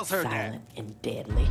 else heard that? Silent and deadly.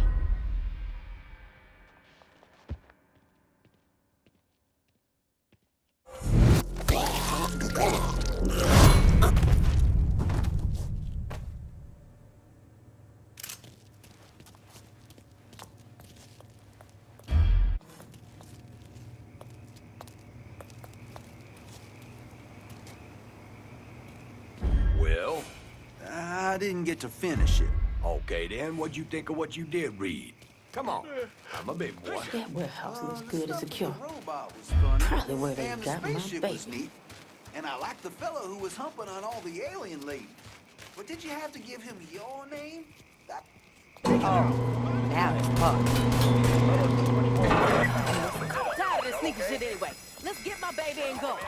Well? I didn't get to finish it. Okay then, what'd you think of what you did read? Come on, I'm a big boy. That warehouse looks good and secure. The robot was funny. Probably where they And the got my spaceship was baby. neat. And I liked the fellow who was humping on all the alien ladies. But did you have to give him your name? That... Oh, now it's fun. I'm tired of this sneaker shit anyway. Let's get my baby and go.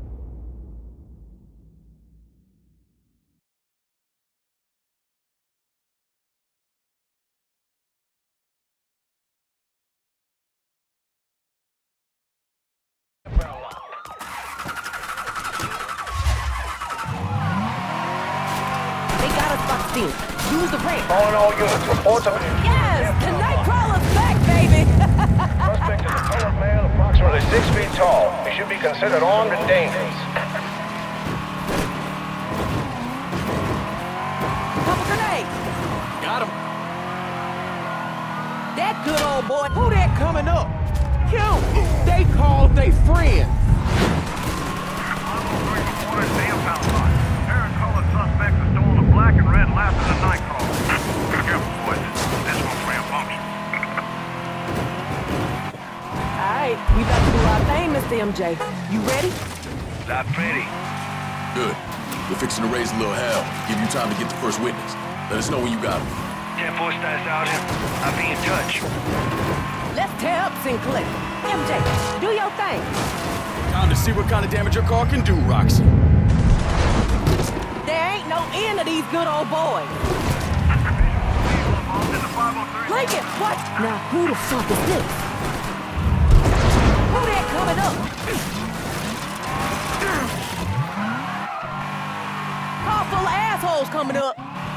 They got us boxed in. Use the ramp. Calling all units. Reports of Yes! The Nightcrawler's back, baby! suspect is a colored male approximately 6 feet tall. He should be considered armed and dangerous. Couple grenades. Got him. That good old boy. Who that coming up? Q! They called they friends. Aaron colored suspect is stolen a black and red Last of the Nightcrawler. Careful, boys. This one's rambunctious. Alright, we about to do our thing, Mr. MJ. You ready? Not ready. Good. We're fixing to raise a little hell. Give you time to get the first witness. Let us know when you got him. 10-4 stats out here. I'll be in touch. Let's tear up Sinclair. MJ, do your thing. Time to see what kind of damage your car can do, Roxy. There ain't no end to these good old boys. Lincoln, what? Now, who the fuck is this? Who that coming up? Car full of assholes coming up.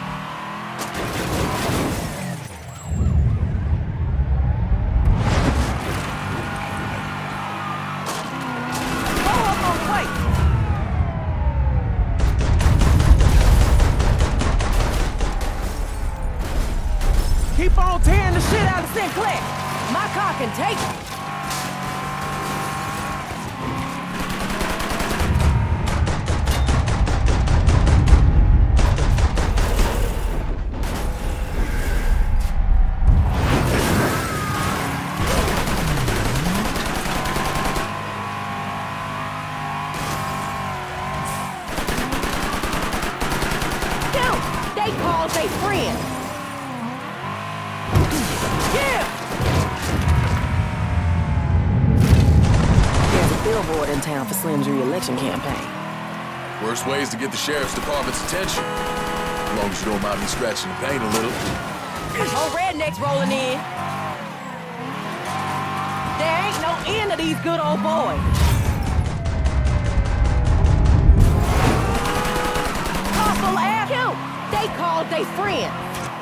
Go up on plate. Keep on tearing the shit out of Sinclair, my car can take it. They called they friends. Yeah! There's a billboard in town for Slim's re-election campaign. Worst ways to get the sheriff's department's attention. As long as you don't mind me scratching the paint a little. Oh, rednecks rolling in. There ain't no end to these good old boys. Awful ass cute. They called they friends.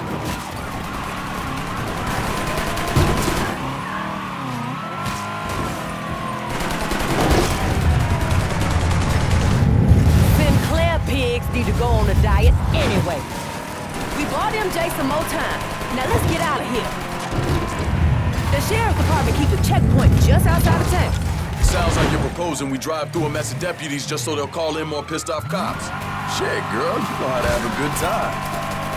Sinclair pigs need to go on a diet anyway. We bought MJ some more time. Now let's get out of here. The sheriff's department keeps a checkpoint just outside of town. Sounds like you're proposing we drive through a mess of deputies just so they'll call in more pissed off cops. Shit, girl, you know how to have a good time.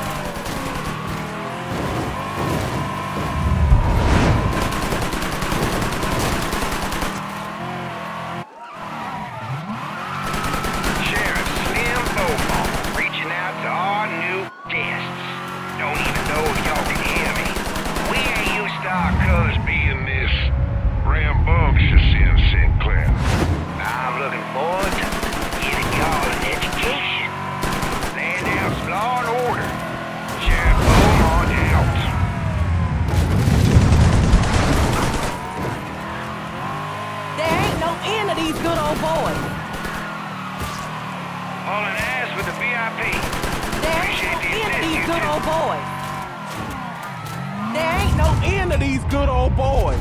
Sheriff Slim Beaumont reaching out to our new guests. Don't even know if y'all can hear me. We ain't used to our colors being this rambunctious in Sinclair. I'm looking forward to giving y'all an education. Laying down some law and order end of these good old boys.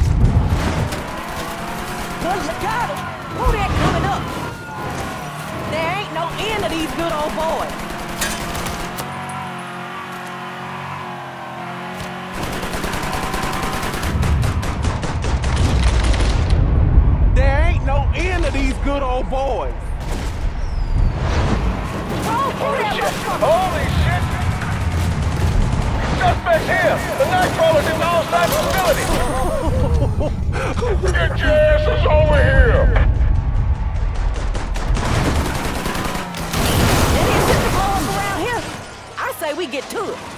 Well, you got him. Who that coming up? There ain't no end of these good old boys. There ain't no end of these good old boys. Roll through that motherfucker. Holy shit! Suspect here! The Nightcrawler's in the outside facility! Get your asses over here! Any attempt to blow us around here? I say we get to it.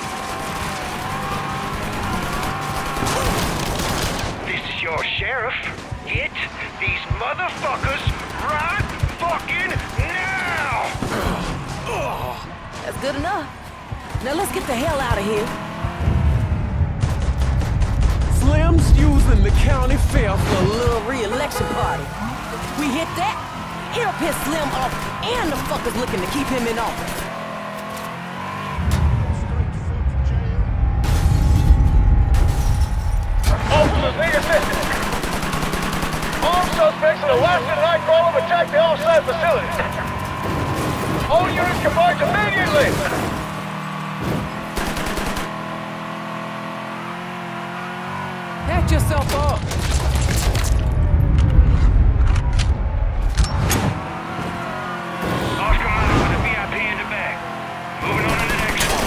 This is your sheriff. Get these motherfuckers right fucking now! That's good enough. Now let's get the hell out of here. Slim's using the county fair For for a little re-election party. We hit that, it'll piss Slim off, and the fuckers looking to keep him in office. Officers need assistance! Armed suspects in a Western Nightcrawler have attacked the offsite facility. All units converge immediately! Patch yourself up. Oscar Mike with a VIP in the back. Moving on to the next one.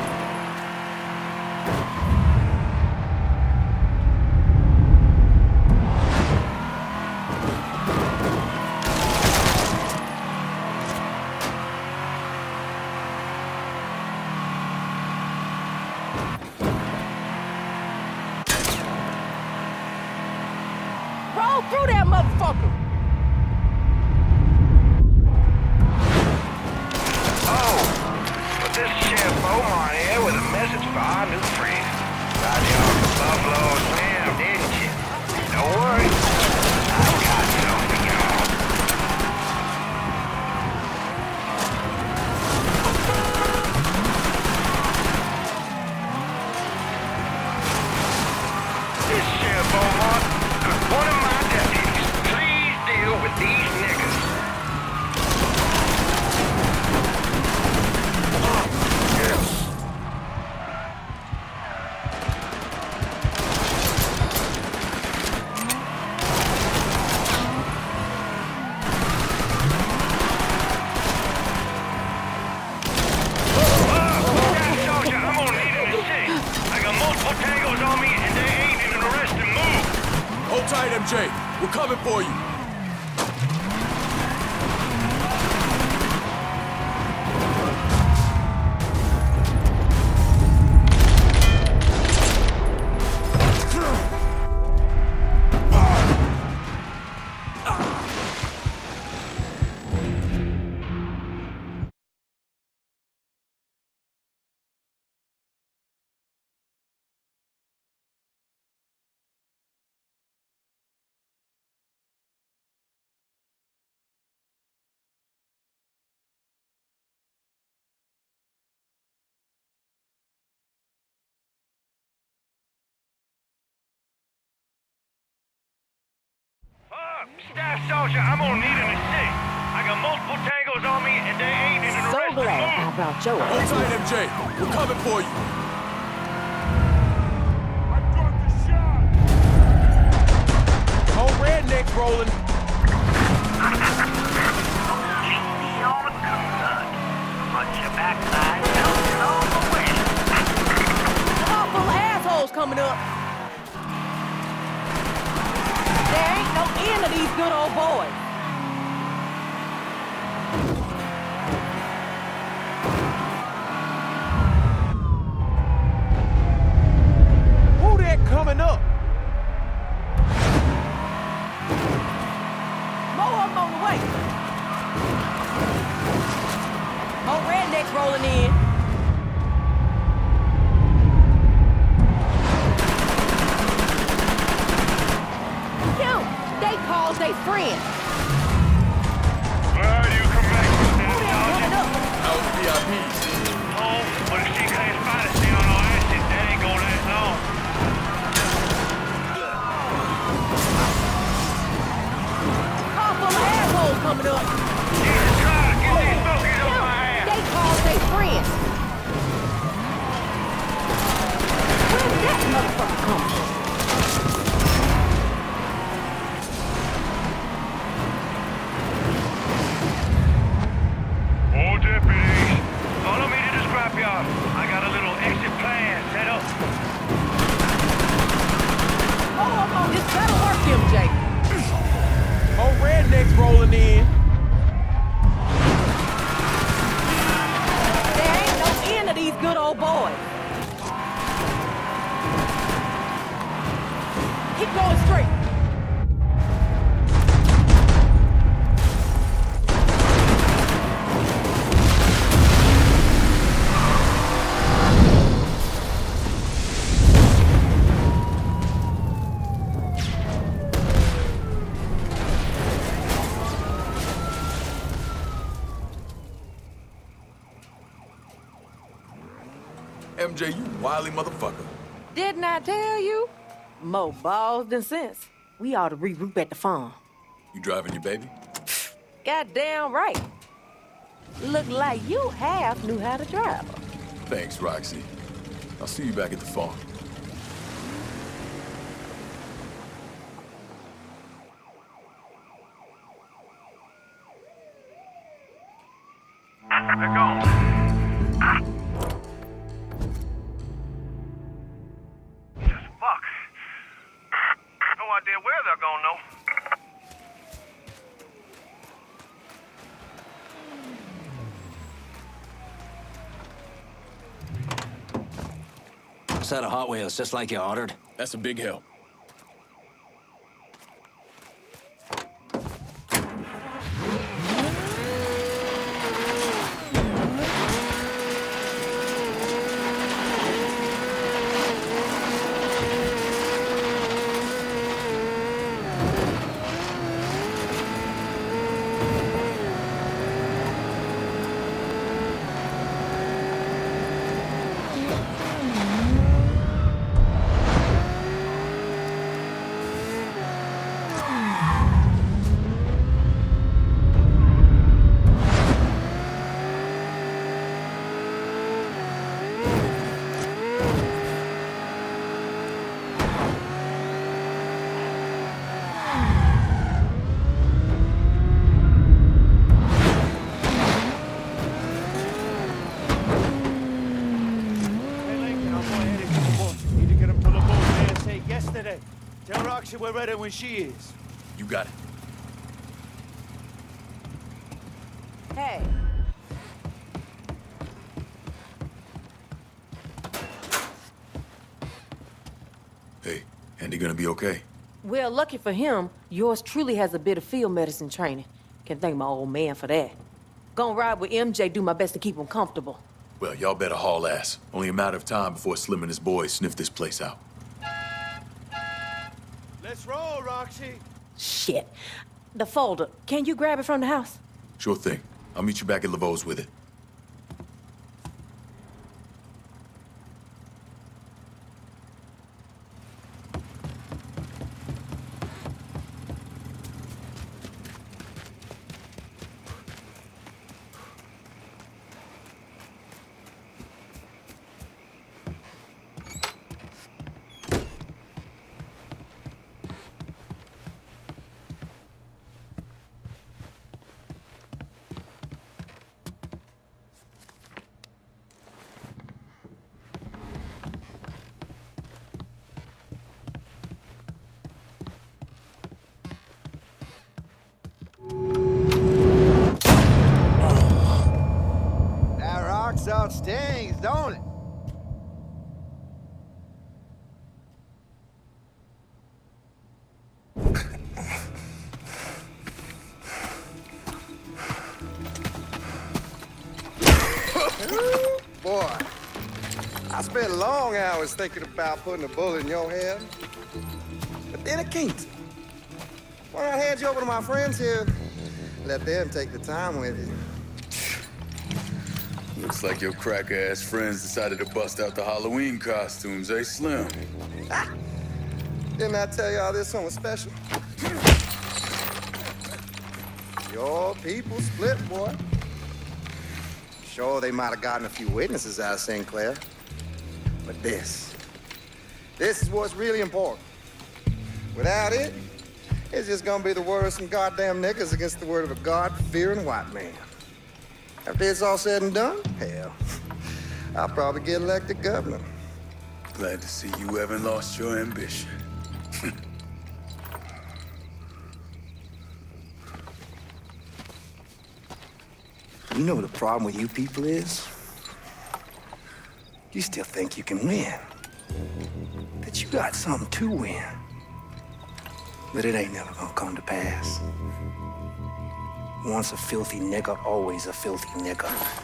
Roll through that motherfucker. Oh, but this is Sheriff Beaumont here with a message for our new friend. Thought you off the Buffalo Slim, didn't you? Don't worry, I've got some for y'all. This is Sheriff Beaumont. Could one of my deputies please deal with these niggas? Soldier, I'm gonna need an assist. I got multiple tangos on me and they ain't in an arresting move. Hold tight, MJ. We're coming for you. Staff Soldier, I'm gonna need an assist. I got multiple tangos on me and they ain't in an So arresting glad I move. brought your Hold ass. tight, MJ. We're coming for you. whole rednecks rolling. Keep me on the good side. Punch your backside, bouncing all the way. All full of assholes coming up. There ain't no end of these good old boys. Who that coming up? More of them on the way. More rednecks rolling in. They cause they friends. Keep going straight. MJ, you wily motherfucker. Didn't I tell you? More balls than sense. We ought to regroup at the farm. You driving your baby? Goddamn right. Look like you half knew how to drive her. Thanks, Roxy. I'll see you back at the farm. They're gone. Just fuck. No idea where they're going, though. Set of Hot Wheels, just like you ordered. That's a big help. Tell Roxy we're ready when she is. You got it. Hey. Hey, Andy gonna be okay? Well, lucky for him, yours truly has a bit of field medicine training. Can thank my old man for that. Gonna ride with MJ, do my best to keep him comfortable. Well, y'all better haul ass. Only a matter of time before Slim and his boys sniff this place out. Let's roll, Roxy. Shit. The folder, can you grab it from the house? Sure thing. I'll meet you back at Laveau's with it. Out stings, don't it? Boy, I spent long hours thinking about putting a bullet in your head, but then it can't. Why don't I hand you over to my friends here? Let them take the time with it. Looks like your cracker-ass friends decided to bust out the Halloween costumes, eh, Slim? Ah! Didn't I tell y'all this one was special? Your people split, boy. Sure, they might have gotten a few witnesses out of St. Clair. But this is what's really important. Without it, it's just gonna be the word of some goddamn niggas against the word of a God-fearing white man. After it's all said and done, hell, I'll probably get elected governor. Glad to see you haven't lost your ambition. You know what the problem with you people is? You still think you can win. That you got something to win. But it ain't never gonna come to pass. Once a filthy nigga, always a filthy nigga.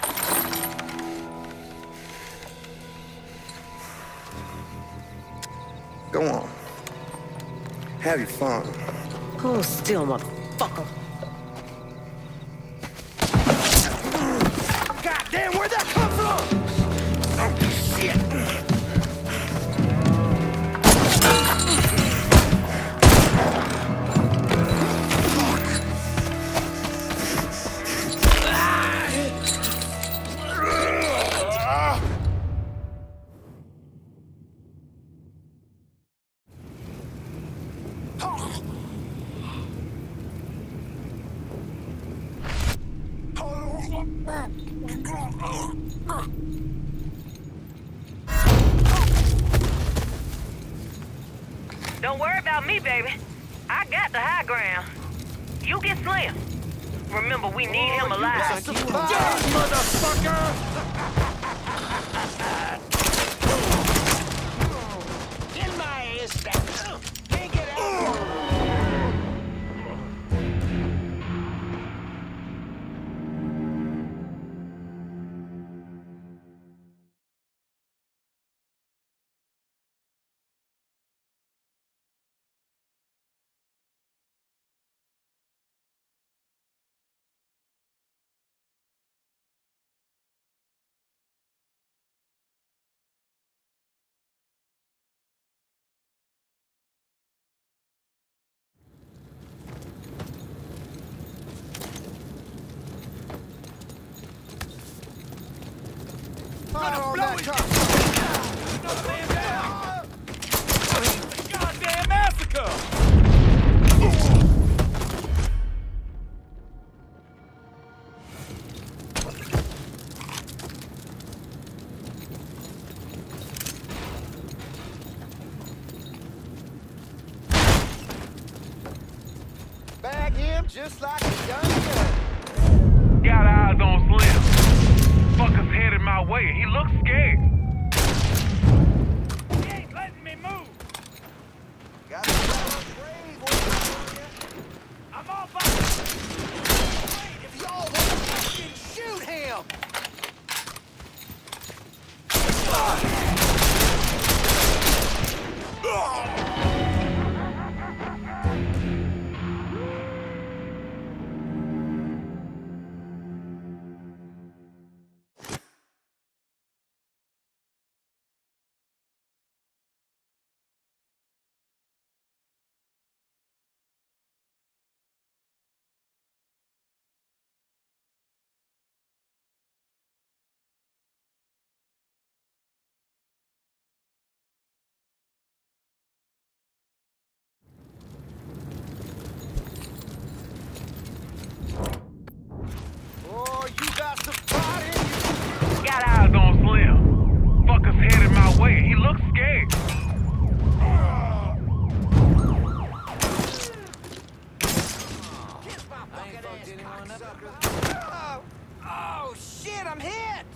Go on. Have your fun. Hold still, motherfucker. Goddamn, where'd that come from? Oh, shit. Don't worry about me, baby. I got the high ground. You get Slim. Remember, we need him alive. Yes, motherfucker! Get my ass down. Can't get out. Fire on that car! Man down! Goddamn massacre! Bag him just like a young gun. Got eyes on Slim. Fucker's headed my way and he looks scared. He ain't letting me move! Got the fellow brave over here. I'm all by... If y'all want to shoot him! Oh, you got some pride in you. Got eyes on Slim. Fucker's headed my way and he looks scared. Oh, shit, I'm hit!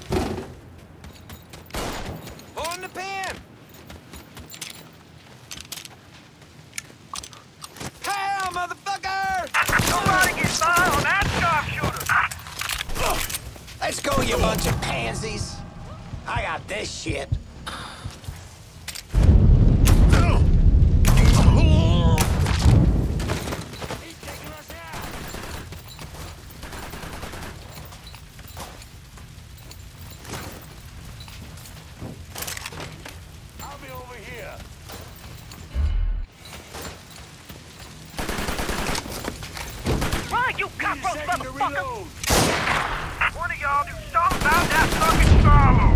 On the pin! Hell, motherfucker! Somebody get by on that sharpshooter. Let's go, you bunch of pansies. I got this shit. I'll be over here. Run, you cockroach motherfucker! One of y'all do something about that fucking Starlo.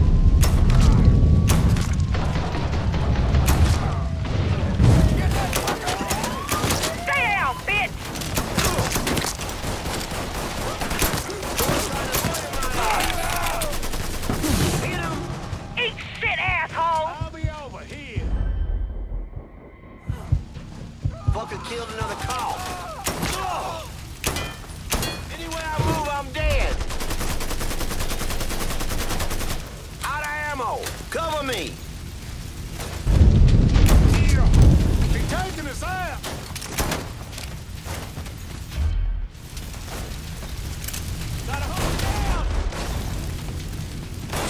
Stay down, bitch! Hit him. Eat shit, asshole! I'll be over here. Fucking killed another call. Anywhere I move, I'm dead. Out of ammo. Cover me. He taking us out.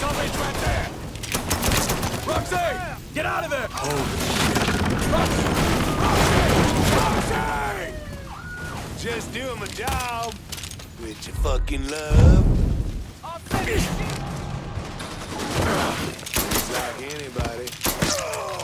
Salvage right there! Roxy! Get out of there! Holy shit! Roxy! Just doing my job. With your fucking love. Just like anybody.